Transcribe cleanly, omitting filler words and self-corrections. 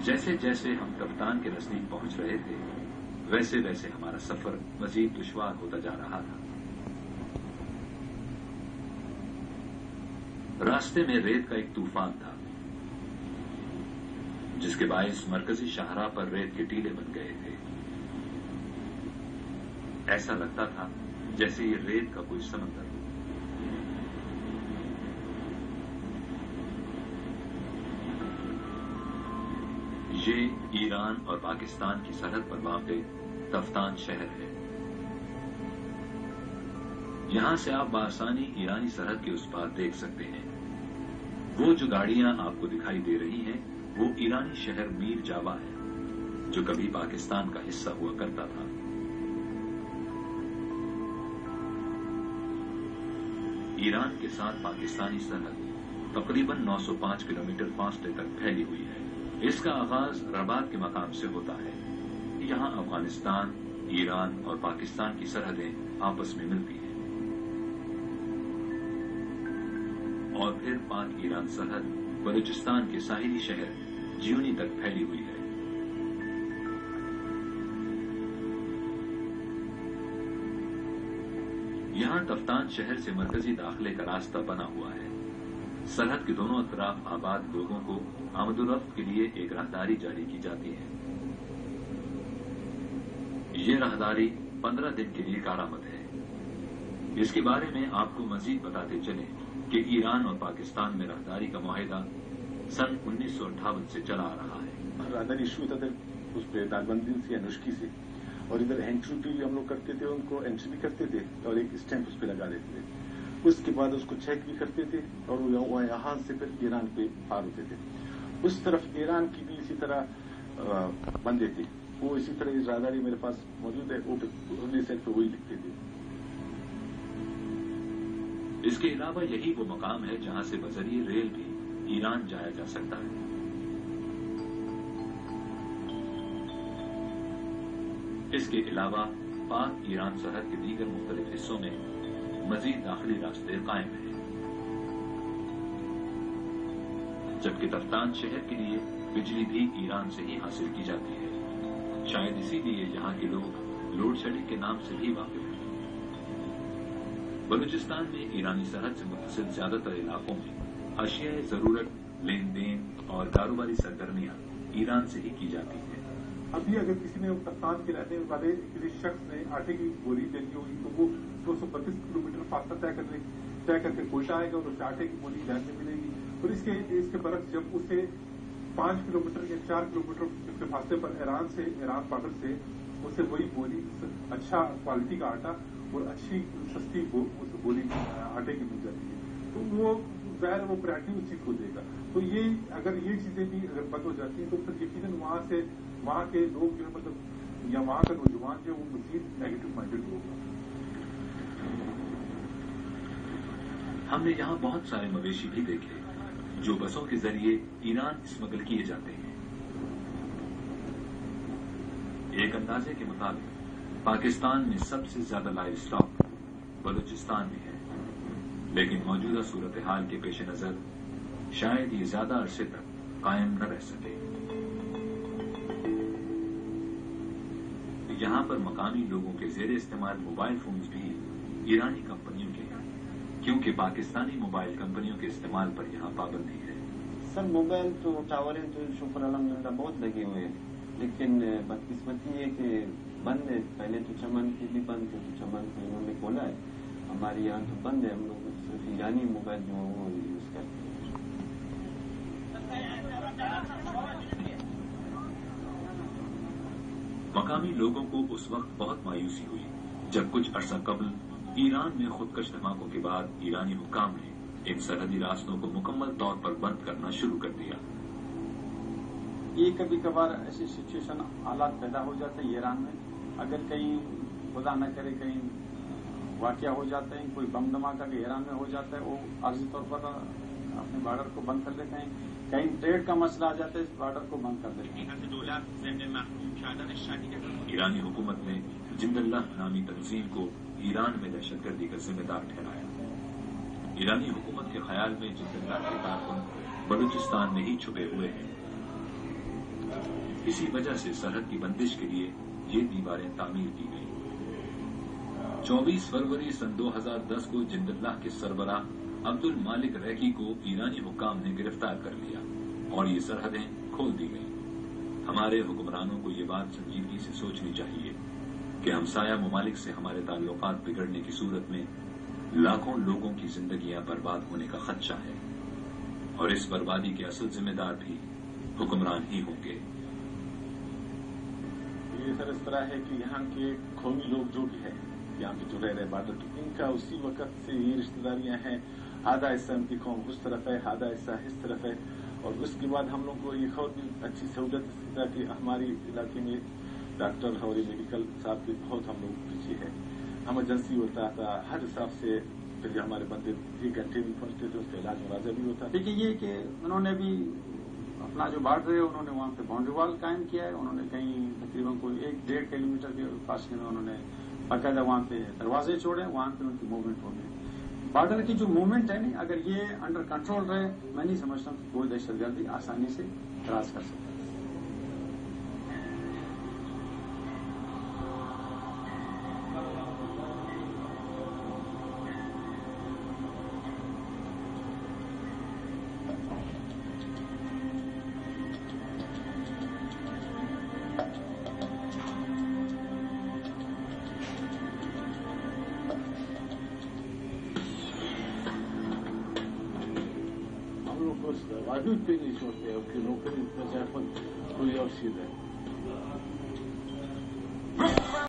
جیسے جیسے ہم کپتان کے نزدیک پہنچ رہے تھے ویسے ویسے ہمارا سفر مزید دشوار ہوتا جا رہا تھا۔ راستے میں ریت کا ایک طوفان تھا جس کے باعث مرکزی شاہراہ پر ریت کے ٹیلے بن گئے تھے۔ ایسا لگتا تھا جیسے یہ ریت کا کوئی سمندر ہو۔ یہ ایران اور پاکستان کی سرحد پر واقع تفتان شہر ہے۔ یہاں سے آپ بآسانی ایرانی سرحد کے اس پار دیکھ سکتے ہیں۔ وہ جو گاڑیاں آپ کو دکھائی دے رہی ہیں وہ ایرانی شہر میر جاوا ہے جو کبھی پاکستان کا حصہ ہوا کرتا تھا۔ ایران کے ساتھ پاکستانی سرحد تقریباً 905 کلومیٹر فاصلے تک پھیلی ہوئی ہے۔ اس کا آغاز رباط کے مقام سے ہوتا ہے۔ یہاں افغانستان، ایران اور پاکستان کی سرحدیں آپس میں ملتی ہیں اور پھر پاک ایران سرحد بلوچستان کے ساحلی شہر جیونی تک پھیلی ہوئی ہے۔ یہاں تفتان شہر سے مرکزی داخلے کا راستہ بنا ہوا ہے۔ سرحد کے دونوں اطراف آباد لوگوں کو آمد و رفت کے لیے ایک راہداری جاری کی جاتی ہے۔ یہ راہداری 15 دن کے لیے کارآمد ہے۔ اس کے بارے میں آپ کو مزید بتاتے چلیں کہ ایران اور پاکستان میں راہداری کا معاہدہ سن 1958 سے چلا آ رہا ہے۔ راہداری شروع ہوتا تھا اس پہ داغبندی سے یا نشکی سے، اور ادھر انٹری بھی ہم لوگ کرتے تھے، ان کو انٹری بھی کرتے تھے اور ایک اسٹیمپ اس پہ لگا دیتے تھے۔ اس کے بعد اس کو چیک بھی کرتے تھے اور وہ یہاں سے پھر ایران پہ پار ہوتے تھے۔ اس طرف ایران کی بھی اسی طرح بندے تھے، وہ اسی طرح راہداری میرے پاس موجود ہے، وہ اگلی سائڈ پہ وہی لکھتے تھے۔ اس کے علاوہ یہی وہ مقام ہے جہاں سے بذریعہ ریل بھی ایران جایا جا سکتا ہے۔ اس کے علاوہ پاک ایران سرحد کے دیگر مختلف حصوں میں مزید داخلی راستے قائم ہیں، جبکہ تفتان شہر کے لیے بجلی بھی ایران سے ہی حاصل کی جاتی ہے۔ شاید اسی لیے یہاں کے لوگ لوڈ شیڈنگ کے نام سے بھی واقف ہیں۔ بلوچستان میں ایرانی سرحد سے متصل زیادہ تر علاقوں میں اشیاء ضرورت، لین دین اور کاروباری سرگرمیاں ایران سے ہی کی جاتی ہیں۔ ابھی اگر کسی نے تفتان کے رہنے والے کسی شخص نے آٹے کی بوری لینی ہوگی تو وہ 232 کلومیٹر فاصلہ طے کر کے کوئٹہ آئے گا اور اسے آٹے کی بوری لین میں ملے گی، اور اس کے برعکس جب اسے 5 کلومیٹر یا 4 کلومیٹر کے فاصلے پر ایران پاگل سے اسے وہی بولی اچھا کوالٹی کا آٹا اور اچھی سستی بولی آٹے کی مل جاتی ہے، تو وہ ظاہر وہ پرائرٹی اسی کو دے گا۔ تو یہ اگر یہ چیزیں بھی اگر بند ہو جاتی ہیں تو پھر یقیناً وہاں کے لوگ جو ہے مطلب یا وہاں کا نوجوان جو وہ مزید نیگیٹو مائنڈیڈ ہوگا۔ ہم نے یہاں بہت سارے مویشی بھی دیکھے جو بسوں کے ذریعے ایران اسمگل کیے جاتے ہیں۔ ایک اندازے کے مطابق پاکستان میں سب سے زیادہ لائیو اسٹاک بلوچستان میں ہے، لیکن موجودہ صورتحال کے پیش نظر شاید یہ زیادہ عرصے تک قائم نہ رہ سکے۔ یہاں پر مقامی لوگوں کے زیر استعمال موبائل فونز بھی ایرانی کمپنیوں کے ہیں، کیونکہ پاکستانی موبائل کمپنیوں کے استعمال پر یہاں پابندی ہے۔ سر موبائل تو ٹاوریں تو شکر الحمدللہ بہت لگے ہوئے ہیں، لیکن بدقسمتی یہ کہ بند ہے۔ پہلے تو چمن کے بھی بند تھے، تو چمن کو انہوں نے کھولا ہے، ہمارے یہاں تو بند ہے، ہم لوگ صرف ایرانی موبائل جو ہے وہ یوز کرتے ہیں۔ مقامی لوگوں کو اس وقت بہت مایوسی ہوئی جب کچھ عرصہ قبل ایران میں خودکش دھماکوں کے بعد ایرانی حکام نے ان سرحدی راستوں کو مکمل طور پر بند کرنا شروع کر دیا۔ یہ کبھی کبھار ایسی سچویشن حالات پیدا ہو جاتے ہیں ایران میں، اگر کہیں خدا نہ کرے کہیں واقعہ ہو جاتے ہیں، کوئی بم دھماکہ بھی ایران میں ہو جاتا ہے، وہ عارضی طور پر اپنے بارڈر کو بند کر دیتے ہیں، کہیں ٹریڈ کا مسئلہ آ جاتا ہے، اس بارڈر کو بند کر دیتے ہیں۔ ایرانی حکومت نے جند اللہ نامی تنظیم کو ایران میں دہشت گردی کا ذمہ دار ٹھہرایا۔ ایرانی حکومت کے خیال میں جند اللہ کے کارکن بلوچستان میں ہی چھپے ہوئے ہیں۔ इसी वजह से सरहद की बंदिश के लिए ये दीवारें तामीर की गई। 24 फरवरी सन 2010 को जिंदुल्लाह के सरबराह अब्दुल मालिक रैकी को ईरानी हुक्काम ने गिरफ्तार कर लिया और ये सरहदें खोल दी गई। हमारे हुक्मरानों को ये बात संजीदगी से सोचनी चाहिए कि हमसाया ममालिक से हमारे ताल्लुकात बिगड़ने की सूरत में लाखों लोगों की जिंदगियां बर्बाद होने का खदशा है और इस बर्बादी के असल जिम्मेदार भी हुक्मरान ही होंगे। ये सर इस तरह है कि यहाँ के कौमी लोग जो भी है, यहाँ पे जो रह रहे बादल, इनका उसी वक्त से ये रिश्तेदारियां हैं। आधा हिस्सा उनकी कौम उस तरफ है, आधा हिस्सा इस तरफ है। और उसके बाद हम लोग को ये खबर भी अच्छी सहूलत था कि हमारी इलाके में डॉक्टर और मेडिकल साहब के बहुत हम लोग पीछे है। एमरजेंसी होता था हर हिसाब से, फिर हमारे बंदे 1 घंटे भी पहुंचते थे, उसका इलाज मुआवजा भी होता। देखिए ये कि उन्होंने भी अपना जो बॉर्डर है उन्होंने वहां पे बाउंड्री वॉल कायम किया है। उन्होंने कहीं तकरीबन कोई 1-1.5 किलोमीटर के फासले में उन्होंने बाकायदा वहां पे दरवाजे छोड़े, वहां पे उनकी मूवमेंट हो गई। बॉर्डर की जो मूवमेंट है नहीं, अगर ये अंडर कंट्रोल रहे, मैं नहीं समझता कि कोई दहशतगर्दी आसानी से क्रॉस कर सकता है। वाजूद पे नहीं छोड़ते, उसकी नौकरी कोई और सीधा है।